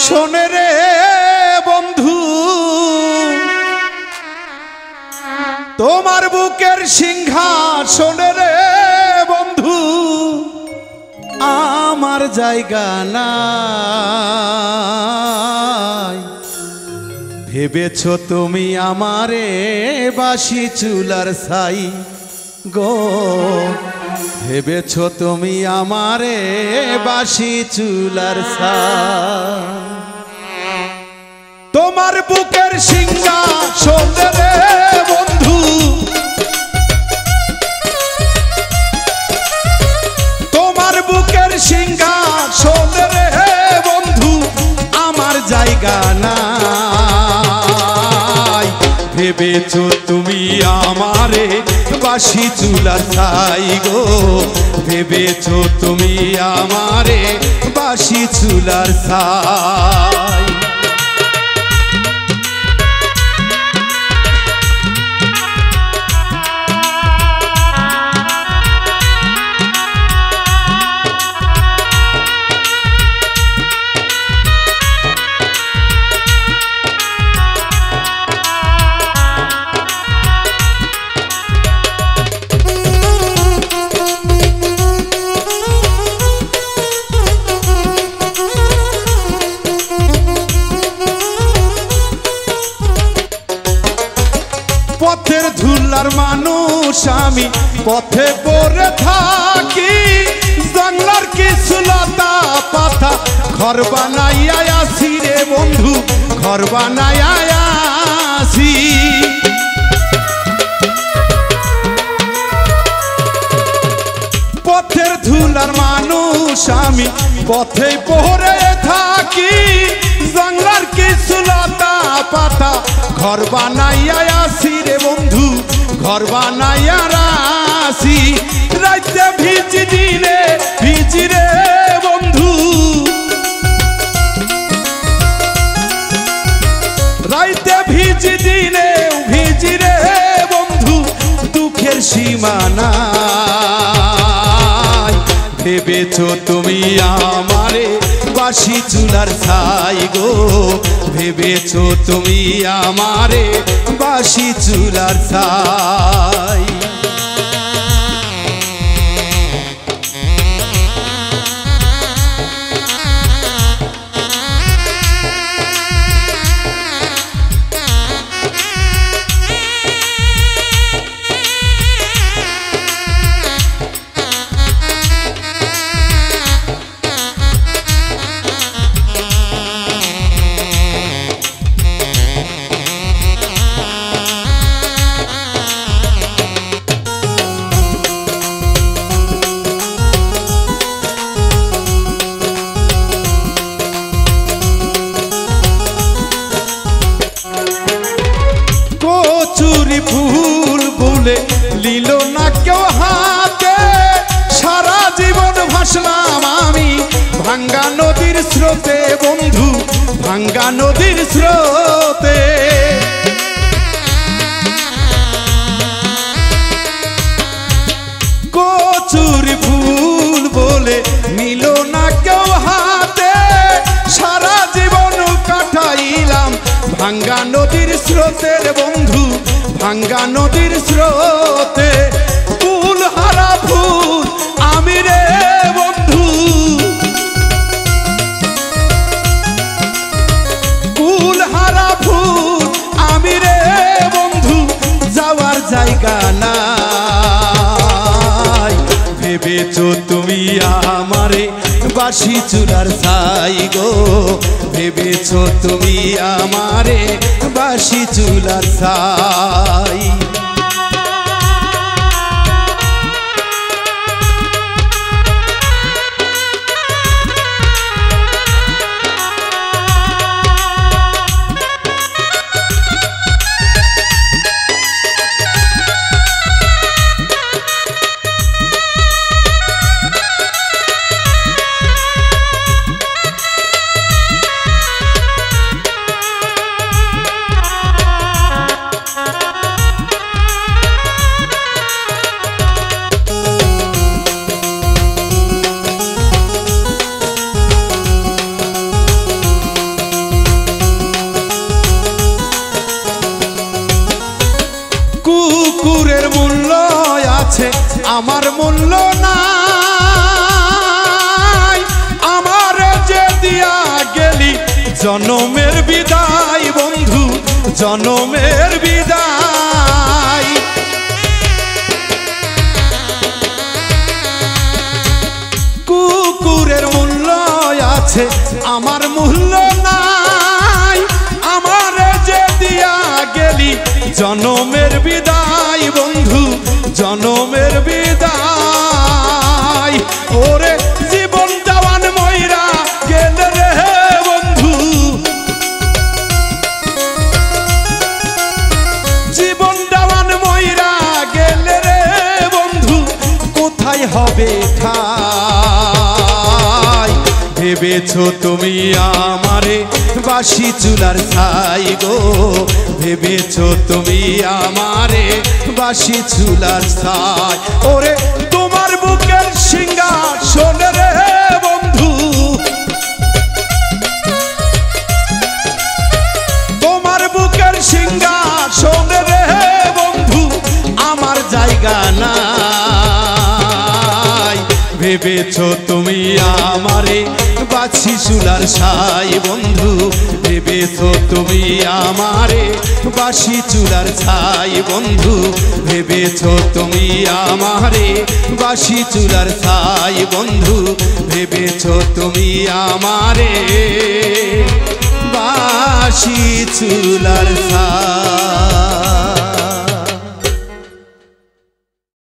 শোনে রে বন্ধু তোমার বুকের সিংহাসনে রে বন্ধু আমার জায়গা নাই। ভেবেছো তুমি আমারে বাসি চুলার ছাই গো, ভেবেছো তুমি আমারে বাসি চুলার ছাই। তোমার বুকের সিংহাসনে রে বন্ধু তোমার বুকের সিংহাসনে রে বন্ধু আমার জায়গা নাই। ভেবেছো তুমি আমারে বাসি চুলার ছাই গো, ভেবেছো তুমি আমারে বাসি চুলার ছাই। পথের ধুলার মানুষ আমি পথে পড়ে থাকি, জঙ্গলার কিছু লতা পাতা ঘর বানাইয়া আসি রে বন্ধু, ঘর বানাইয়া আসি। পথের ধুলার মানুষ আমি পথে পড়ে থাকি, জঙ্গলার কিছু লতা পাতা ঘর বানাইয়া আসি রে বন্ধু, ঘর বানাইয়া আসি। রাইতে ভিজি দিনে ভিজি রে বন্ধু, রাইতে ভিজি দিনে ভিজি রে বন্ধু দুঃখের সীমা নাই। ভেবেছো তুমি আমারে বাসি চুলার ছাই গো, ভেবেছো তুমি আমারে বাসি চুলার ছাই। চুরি ফুল বলে লিল না কেউ হাতে, সারা জীবন ভাসলাম আমি ভাঙ্গা নদীর স্রোতে বন্ধু, ভাঙ্গা নদীর স্রোতে। কচুরি ফুল বলে নিল না কেউ হাতে, সারা জীবন কাটাইলাম ভাঙ্গা নদীর স্রোতে বন্ধু, ভাঙ্গা নদীর স্রোতে। ফুল হারা ফুল আমি রে বন্ধু, ফুল হারা ফুল আমি রে বন্ধু যাওয়ার জায়গা নাই। ভেবেছো তুমি আমারে বাসি চুলার ছাই গো, ভেবেছো তুমি আমারে বাসি চুলার ছাই। আমার মূল্য নাই, আমার যে দিয়া গেলি জনমের বিদায় বন্ধু, জনমের বিদায়। কুকুরের মূল্য আছে, আমার মূল্য নাই, আমার যে দিয়া গেলি জনমের বিদায় বন্ধু, জনমের বিদায়। ওরে জীবন জওয়ান ময়রা গেল রে বন্ধু, জীবন জওয়ান ময়রা গেল রে বন্ধু, কোথায় হবে ঠাই? ভেবেছো তুমি আমারে বাসি চুলার ছাই গো, ভেবেছো তুমি আমারে বাসি চুলার ছাই। ওরে তোমার বুকের সিংহাসন রে বন্ধু, তোমার বুকের সিংহাসন রে বন্ধু, আমার জায়গা নাই। ভেবেছো তুমি আমারে বাসি চুলার ছাই বন্ধু, ভেবেছো তুমি আমারে বাসি চুলার ছাই বন্ধু, ভেবেছো তুমি আমারে বাসি চুলার ছাই বন্ধু, ভেবেছো তুমি আমারে বাসি চুলার ছাই।